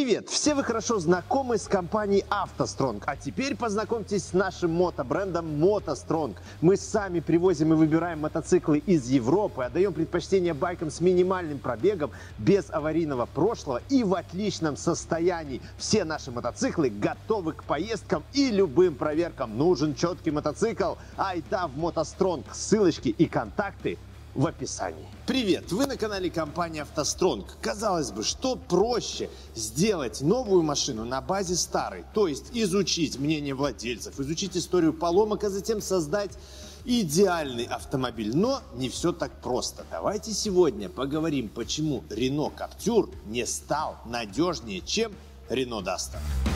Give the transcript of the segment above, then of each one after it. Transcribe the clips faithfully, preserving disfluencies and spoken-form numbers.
Привет! Все вы хорошо знакомы с компанией автостронг, а теперь познакомьтесь с нашим мотобрендом мотостронг. Мы сами привозим и выбираем мотоциклы из Европы, отдаем предпочтение байкам с минимальным пробегом, без аварийного прошлого и в отличном состоянии. Все наши мотоциклы готовы к поездкам и любым проверкам. Нужен четкий мотоцикл? Айда в мотостронг. Ссылочки и контакты в описании. Привет! Вы на канале компании автостронг. Казалось бы, что проще сделать новую машину на базе старой, то есть изучить мнение владельцев, изучить историю поломок, а затем создать идеальный автомобиль. Но не все так просто. Давайте сегодня поговорим, почему Renault Captur не стал надежнее, чем Renault Duster.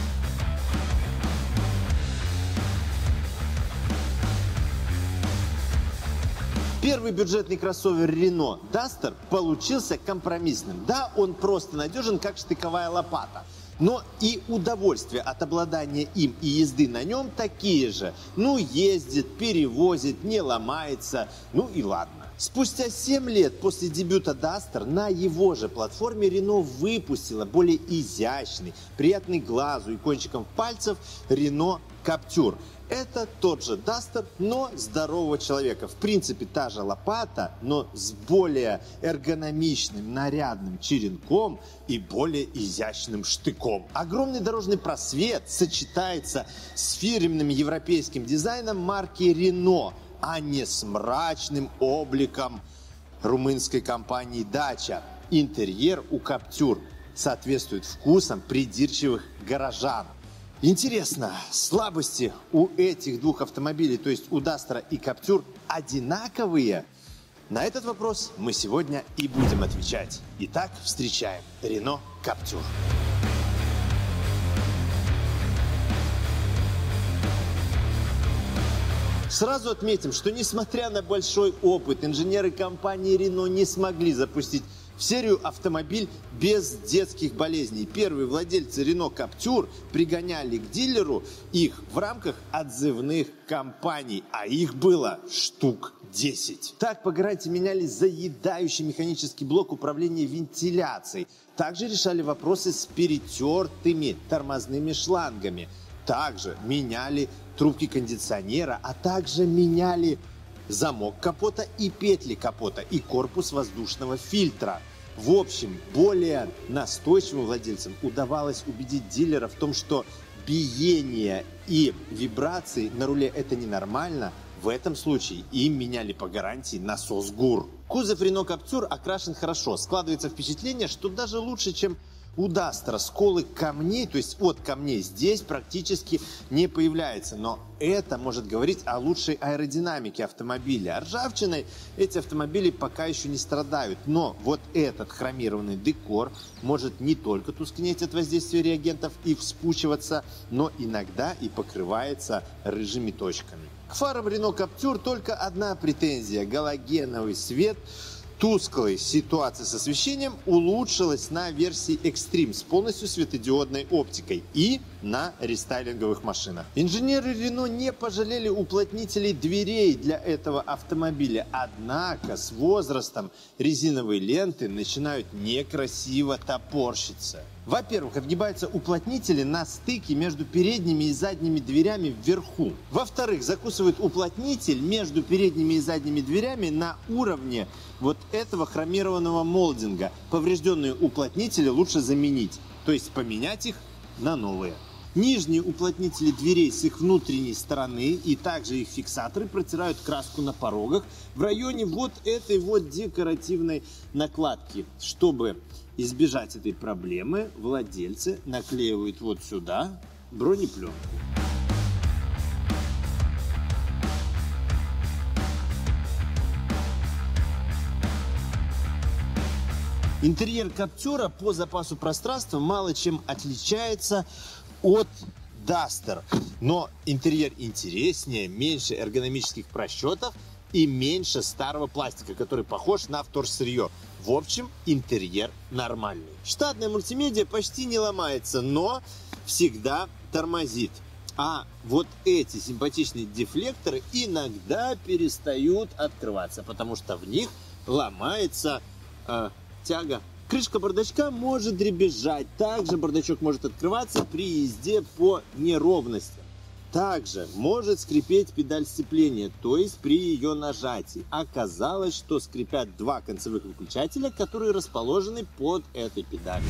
Первый бюджетный кроссовер Renault Duster получился компромиссным. Да, он просто надежен, как штыковая лопата. Но и удовольствие от обладания им и езды на нем такие же. Ну, ездит, перевозит, не ломается, ну и ладно. Спустя семь лет после дебюта Duster на его же платформе Renault выпустила более изящный, приятный глазу и кончиком пальцев Renault Captur. Это тот же Duster, но здорового человека. В принципе, та же лопата, но с более эргономичным, нарядным черенком и более изящным штыком. Огромный дорожный просвет сочетается с фирменным европейским дизайном марки Renault, а не с мрачным обликом румынской компании Dacia. Интерьер у Captur соответствует вкусам придирчивых горожан. Интересно, слабости у этих двух автомобилей, то есть у Duster и Captur, одинаковые? На этот вопрос мы сегодня и будем отвечать. Итак, встречаем Renault Captur. Сразу отметим, что несмотря на большой опыт, инженеры компании Renault не смогли запустить в серию автомобиль без детских болезней. Первые владельцы Renault Captur пригоняли к дилеру их в рамках отзывных кампаний, а их было штук десять. Так по гарантии меняли заедающий механический блок управления вентиляцией. Также решали вопросы с перетертыми тормозными шлангами. Также меняли трубки кондиционера, а также меняли замок капота и петли капота и корпус воздушного фильтра. В общем, более настойчивым владельцам удавалось убедить дилера в том, что биение и вибрации на руле это ненормально. В этом случае им меняли по гарантии насос ГУР. Кузов Renault Captur окрашен хорошо. Складывается впечатление, что даже лучше, чем у Duster. Сколы камней, то есть от камней, здесь практически не появляется. Но это может говорить о лучшей аэродинамике автомобиля. А ржавчиной эти автомобили пока еще не страдают. Но вот этот хромированный декор может не только тускнеть от воздействия реагентов и вспучиваться, но иногда и покрывается рыжими точками. К фарам Renault Captur только одна претензия. Галогеновый свет. Тусклая ситуация с освещением улучшилась на версии Extreme с полностью светодиодной оптикой и на рестайлинговых машинах. Инженеры Renault не пожалели уплотнителей дверей для этого автомобиля, однако с возрастом резиновые ленты начинают некрасиво топорщиться. Во-первых, отгибаются уплотнители на стыке между передними и задними дверями вверху. Во-вторых, закусывает уплотнитель между передними и задними дверями на уровне вот этого хромированного молдинга. Поврежденные уплотнители лучше заменить, то есть поменять их на новые. Нижние уплотнители дверей с их внутренней стороны и также их фиксаторы протирают краску на порогах в районе вот этой вот декоративной накладки. Чтобы избежать этой проблемы, владельцы наклеивают вот сюда бронепленку. Интерьер Captur по запасу пространства мало чем отличается от Duster, но интерьер интереснее, меньше эргономических просчетов и меньше старого пластика, который похож на вторсырье. В общем, интерьер нормальный. Штатная мультимедиа почти не ломается, но всегда тормозит. А вот эти симпатичные дефлекторы иногда перестают открываться, потому что в них ломается э, тяга Крышка бардачка может дребезжать. Также бардачок может открываться при езде по неровностям. Также может скрипеть педаль сцепления, то есть при ее нажатии. Оказалось, что скрипят два концевых выключателя, которые расположены под этой педалью.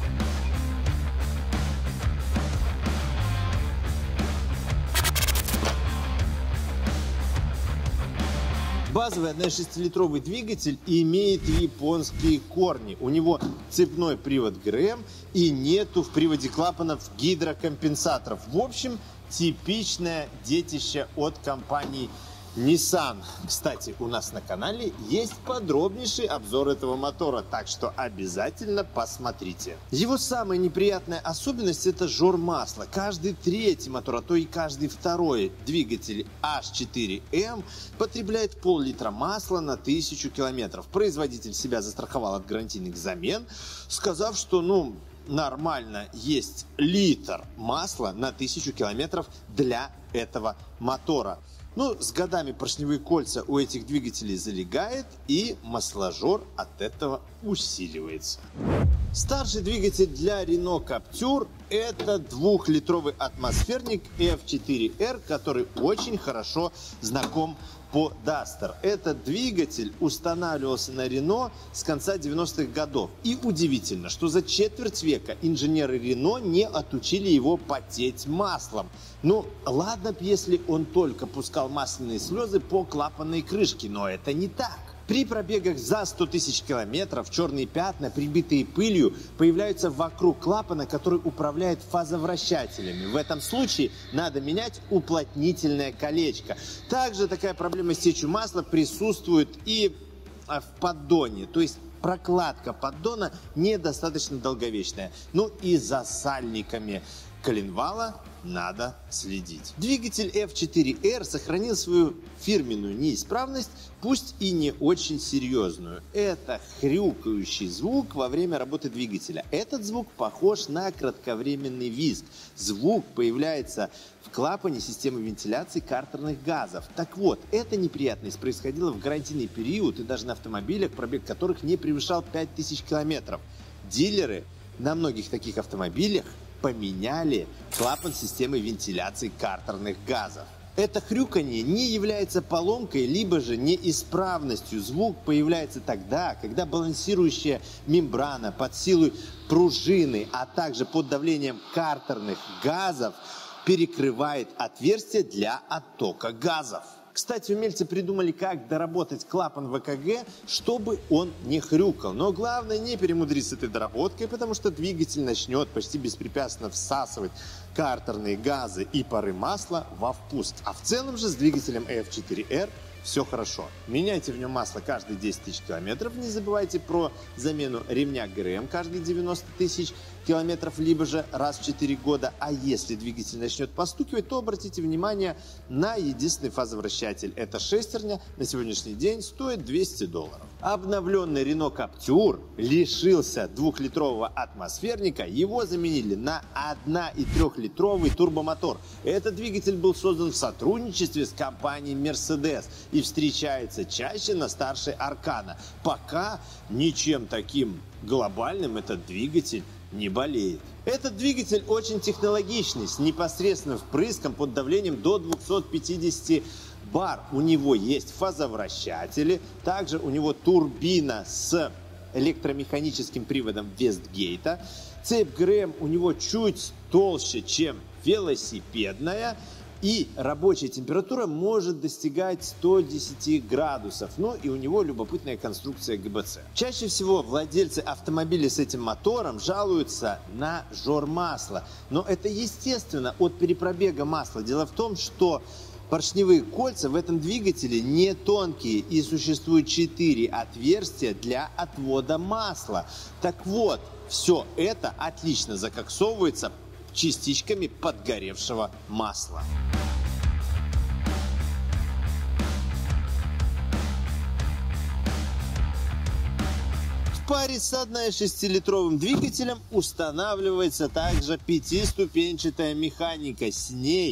Базовый один и шесть литровый двигатель имеет японские корни. У него цепной привод ГРМ и нету в приводе клапанов гидрокомпенсаторов. В общем, типичное детище от компании Nissan. Кстати, у нас на канале есть подробнейший обзор этого мотора, так что обязательно посмотрите. Его самая неприятная особенность — это жор масла. Каждый третий мотор, а то и каждый второй двигатель эйч четыре эм потребляет пол-литра масла на тысячу километров. Производитель себя застраховал от гарантийных замен, сказав, что ну нормально есть литр масла на тысячу километров для этого мотора. Ну, с годами поршневые кольца у этих двигателей залегает, и масложор от этого усиливается. Старший двигатель для Renault Captur — это двухлитровый атмосферник эф четыре эр, который очень хорошо знаком по Duster. Этот двигатель устанавливался на Renault с конца девяностых годов. И удивительно, что за четверть века инженеры Renault не отучили его потеть маслом. Ну, ладно б, если он только пускал масляные слезы по клапанной крышке, но это не так. При пробегах за сто тысяч километров черные пятна, прибитые пылью, появляются вокруг клапана, который управляет фазовращателями. В этом случае надо менять уплотнительное колечко. Также такая проблема с течью масла присутствует и в поддоне, то есть прокладка поддона недостаточно долговечная. Ну и за сальниками коленвала надо следить. Двигатель эф четыре эр сохранил свою фирменную неисправность, пусть и не очень серьезную. Это хрюкающий звук во время работы двигателя. Этот звук похож на кратковременный визг. Звук появляется в клапане системы вентиляции картерных газов. Так вот, эта неприятность происходила в гарантийный период и даже на автомобилях, пробег которых не превышал пять тысяч километров. Дилеры на многих таких автомобилях поменяли клапан системы вентиляции картерных газов. Это хрюканье не является поломкой, либо же неисправностью. Звук появляется тогда, когда балансирующая мембрана под силой пружины, а также под давлением картерных газов перекрывает отверстие для оттока газов. Кстати, умельцы придумали, как доработать клапан вэ ка гэ, чтобы он не хрюкал. Но главное не перемудрить с этой доработкой, потому что двигатель начнет почти беспрепятственно всасывать картерные газы и пары масла во впуск. А в целом же с двигателем эф четыре эр все хорошо. Меняйте в нем масло каждые десять тысяч километров. Не забывайте про замену ремня ГРМ каждые девяносто тысяч километров, либо же раз в четыре года. А если двигатель начнет постукивать, то обратите внимание на единственный фазовращатель. Это шестерня, на сегодняшний день стоит двести долларов. Обновленный Renault Captur лишился двухлитрового атмосферника. Его заменили на один и трёхлитровый турбомотор. Этот двигатель был создан в сотрудничестве с компанией Mercedes и встречается чаще на старшей Аркана. Пока ничем таким глобальным этот двигатель не болеет. Этот двигатель очень технологичный, с непосредственным впрыском под давлением до двухсот пятидесяти бар. У него есть фазовращатели, также у него турбина с электромеханическим приводом Вестгейта. Цепь ГРМ у него чуть толще, чем велосипедная. И рабочая температура может достигать ста десяти градусов. Ну и у него любопытная конструкция гэ бэ цэ. Чаще всего владельцы автомобилей с этим мотором жалуются на жор масла. Но это естественно от перепробега масла. Дело в том, что поршневые кольца в этом двигателе не тонкие и существует четыре отверстия для отвода масла. Так вот, все это отлично закоксовывается частичками подгоревшего масла. В паре с один и шестилитровым двигателем устанавливается также пятиступенчатая механика. С ней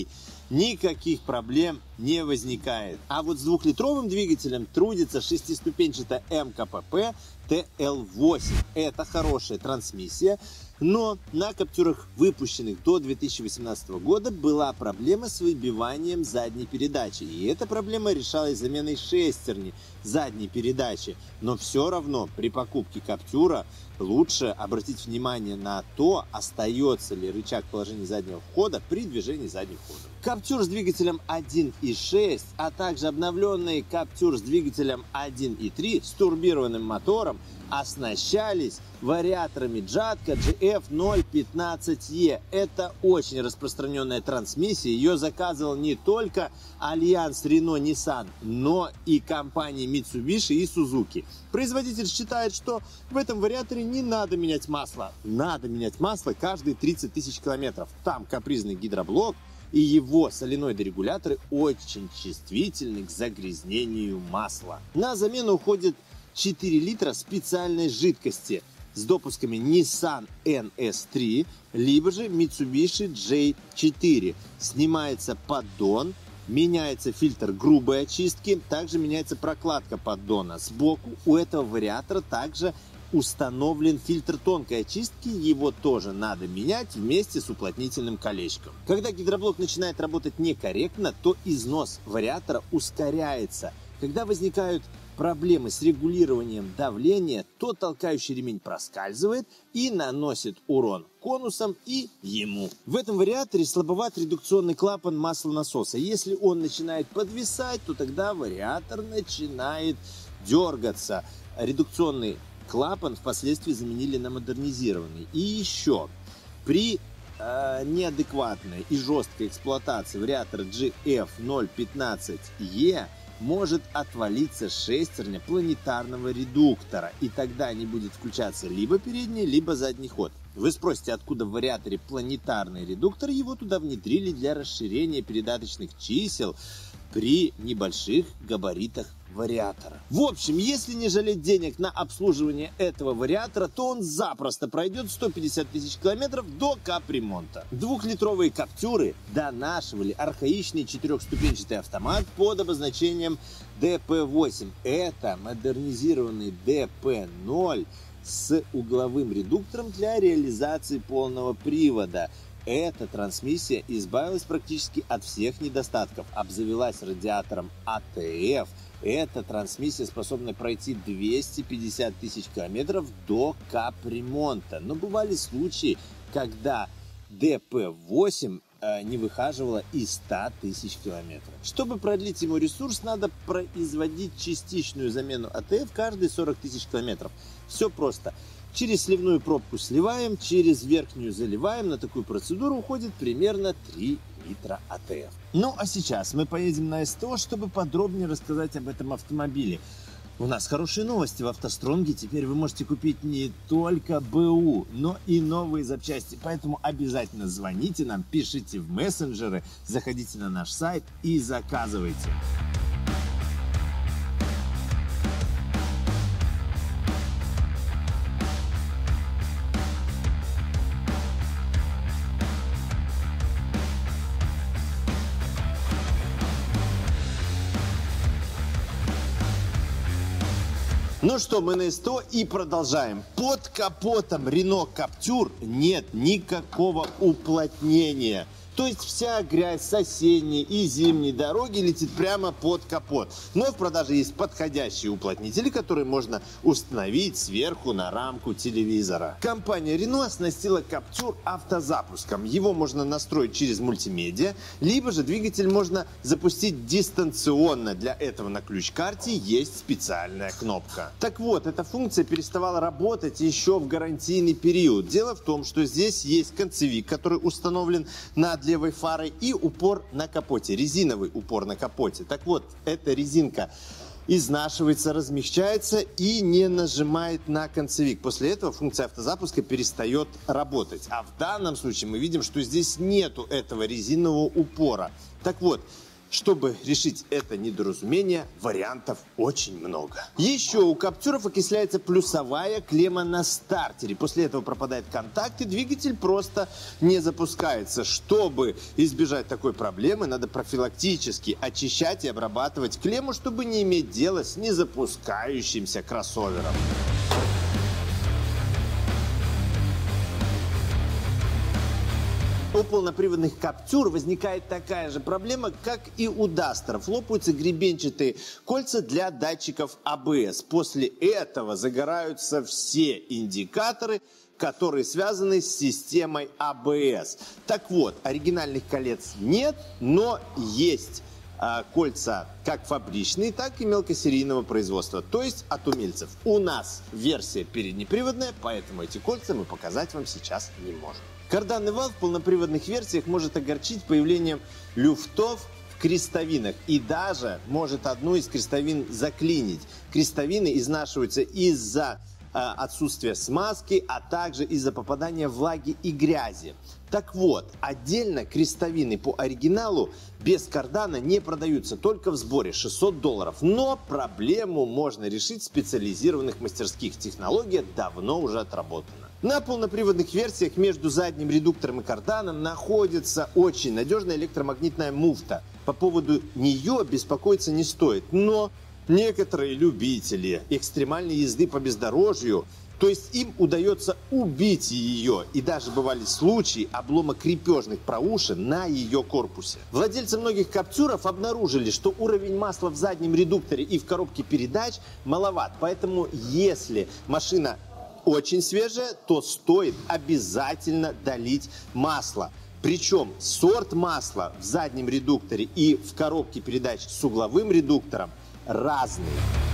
никаких проблем не возникает. А вот с двухлитровым двигателем трудится шестиступенчатая эм ка пэ пэ тэ эл восемь. Это хорошая трансмиссия, но на Каптюрах, выпущенных до две тысячи восемнадцатого года, была проблема с выбиванием задней передачи. И эта проблема решалась заменой шестерни задней передачи. Но все равно при покупке Каптюра лучше обратить внимание на то, остается ли рычаг положения заднего входа при движении задним ходом. Каптюр с двигателем один и шесть, а также обновленный Каптюр с двигателем один и три с турбированным мотором оснащались вариаторами Джатка джи эф ноль пятнадцать е. Это очень распространенная трансмиссия. Ее заказывал не только альянс Renault-Nissan, но и компании Mitsubishi и Suzuki. Производитель считает, что в этом вариаторе не надо менять масло. Надо менять масло каждые тридцать тысяч километров. Там капризный гидроблок и его соленоиды-регуляторы очень чувствительны к загрязнению масла. На замену уходит четыре литра специальной жидкости с допусками Nissan эн эс три, либо же Mitsubishi джей четыре. Снимается поддон, меняется фильтр грубой очистки, также меняется прокладка поддона. Сбоку у этого вариатора также установлен фильтр тонкой очистки, его тоже надо менять вместе с уплотнительным колечком. Когда гидроблок начинает работать некорректно, то износ вариатора ускоряется. Когда возникают проблемы с регулированием давления, то толкающий ремень проскальзывает и наносит урон конусам и ему. В этом вариаторе слабоват редукционный клапан маслонасоса. Если он начинает подвисать, то тогда вариатор начинает дергаться. Редукционный клапан впоследствии заменили на модернизированный. И еще, при э, неадекватной и жесткой эксплуатации вариатора джи эф ноль пятнадцать е может отвалиться шестерня планетарного редуктора, и тогда не будет включаться либо передний, либо задний ход. Вы спросите, откуда в вариаторе планетарный редуктор? Его туда внедрили для расширения передаточных чисел при небольших габаритах вариатора. В общем, если не жалеть денег на обслуживание этого вариатора, то он запросто пройдет сто пятьдесят тысяч километров до капремонта. Двухлитровые Каптюры донашивали архаичный четырехступенчатый автомат под обозначением дэ пэ восемь. Это модернизированный дэ пэ ноль с угловым редуктором для реализации полного привода. Эта трансмиссия избавилась практически от всех недостатков, обзавелась радиатором а тэ эф. Эта трансмиссия способна пройти двести пятьдесят тысяч километров до капремонта. Но бывали случаи, когда дэ пэ восемь э, не выхаживала и ста тысяч километров. Чтобы продлить ему ресурс, надо производить частичную замену а тэ эф каждые сорок тысяч километров. Все просто. Через сливную пробку сливаем, через верхнюю заливаем. На такую процедуру уходит примерно три литра а тэ эф. Ну а сейчас мы поедем на эс тэ о, чтобы подробнее рассказать об этом автомобиле. У нас хорошие новости в автостронге. Теперь вы можете купить не только бэ у, но и новые запчасти. Поэтому обязательно звоните нам, пишите в мессенджеры, заходите на наш сайт и заказывайте. Ну что, мы на эс тэ о и продолжаем. Под капотом Renault Captur нет никакого уплотнения. То есть вся грязь с осенней и зимней дороги летит прямо под капот. Но в продаже есть подходящие уплотнители, которые можно установить сверху на рамку телевизора. Компания Renault оснастила Captur автозапуском. Его можно настроить через мультимедиа, либо же двигатель можно запустить дистанционно. Для этого на ключ-карте есть специальная кнопка. Так вот, эта функция переставала работать еще в гарантийный период. Дело в том, что здесь есть концевик, который установлен над левой фарой, и упор на капоте, резиновый упор на капоте. Так вот, эта резинка изнашивается, размягчается и не нажимает на концевик. После этого функция автозапуска перестает работать. А в данном случае мы видим, что здесь нету этого резинового упора. Так вот, Чтобы решить это недоразумение, вариантов очень много. Еще у Каптюров окисляется плюсовая клемма на стартере. После этого пропадает контакт, и двигатель просто не запускается. Чтобы избежать такой проблемы, надо профилактически очищать и обрабатывать клемму, чтобы не иметь дела с незапускающимся кроссовером. У полноприводных Каптюр возникает такая же проблема, как и у Дастеров. Лопаются гребенчатые кольца для датчиков А Бэ Эс. После этого загораются все индикаторы, которые связаны с системой А Бэ Эс. Так вот, оригинальных колец нет, но есть а, кольца как фабричные, так и мелкосерийного производства, то есть от умельцев. У нас версия переднеприводная, поэтому эти кольца мы показать вам сейчас не можем. Карданный вал в полноприводных версиях может огорчить появлением люфтов в крестовинах и даже может одну из крестовин заклинить. Крестовины изнашиваются из-за э, отсутствия смазки, а также из-за попадания влаги и грязи. Так вот, отдельно крестовины по оригиналу без кардана не продаются, только в сборе шестьсот долларов. Но проблему можно решить в специализированных мастерских. Технология давно уже отработана. На полноприводных версиях между задним редуктором и карданом находится очень надежная электромагнитная муфта. По поводу нее беспокоиться не стоит. Но некоторые любители экстремальной езды по бездорожью, то есть им удается убить ее. И даже бывали случаи облома крепежных проушин на ее корпусе. Владельцы многих Каптюров обнаружили, что уровень масла в заднем редукторе и в коробке передач маловат. Поэтому если машина очень свежая, то стоит обязательно долить масло. Причем сорт масла в заднем редукторе и в коробке передач с угловым редуктором разный.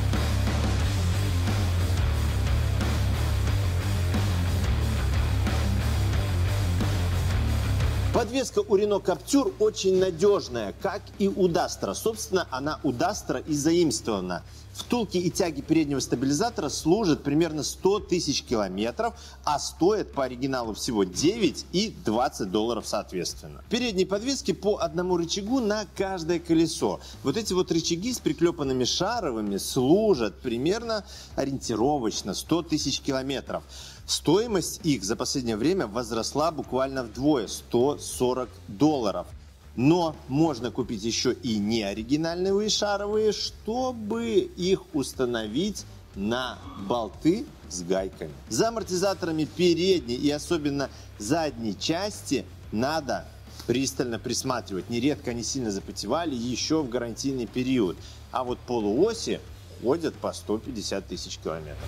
Подвеска у Renault Каптюр очень надежная, как и у Дастера. Собственно, она у Дастера и заимствована. Втулки и тяги переднего стабилизатора служат примерно сто тысяч километров, а стоят по оригиналу всего девять и двадцать долларов соответственно. Передние подвески по одному рычагу на каждое колесо. Вот эти вот рычаги с приклепанными шаровыми служат примерно ориентировочно сто тысяч километров. Стоимость их за последнее время возросла буквально вдвое – сто сорок долларов. Но можно купить еще и неоригинальные шаровые, чтобы их установить на болты с гайками. За амортизаторами передней и особенно задней части надо пристально присматривать. Нередко они сильно запотевали еще в гарантийный период. А вот полуоси ходят по сто пятьдесят тысяч километров.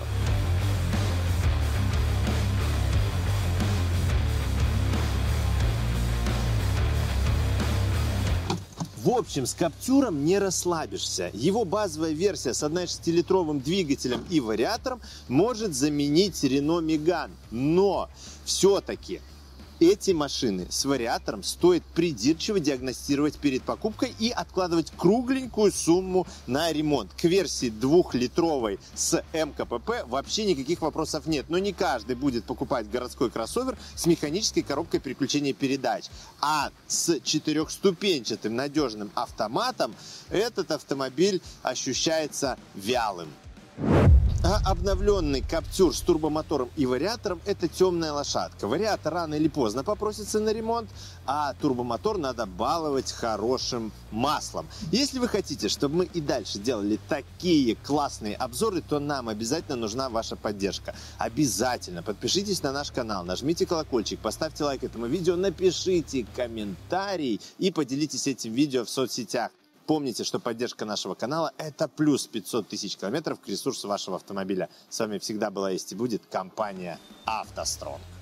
В общем, с Каптюром не расслабишься. Его базовая версия с одна целая шесть десятых литровым двигателем и вариатором может заменить Renault Megane. Но все-таки эти машины с вариатором стоит придирчиво диагностировать перед покупкой и откладывать кругленькую сумму на ремонт. К версии двухлитровой с эм ка пэ пэ вообще никаких вопросов нет. Но не каждый будет покупать городской кроссовер с механической коробкой переключения передач. А с четырехступенчатым надежным автоматом этот автомобиль ощущается вялым. А обновленный Каптюр с турбомотором и вариатором – это темная лошадка. Вариатор рано или поздно попросится на ремонт, а турбомотор надо баловать хорошим маслом. Если вы хотите, чтобы мы и дальше делали такие классные обзоры, то нам обязательно нужна ваша поддержка. Обязательно подпишитесь на наш канал, нажмите колокольчик, поставьте лайк этому видео, напишите комментарий и поделитесь этим видео в соцсетях. Помните, что поддержка нашего канала – это плюс пятьсот тысяч километров к ресурсу вашего автомобиля. С вами всегда была, есть и будет компания «АвтоСтронг».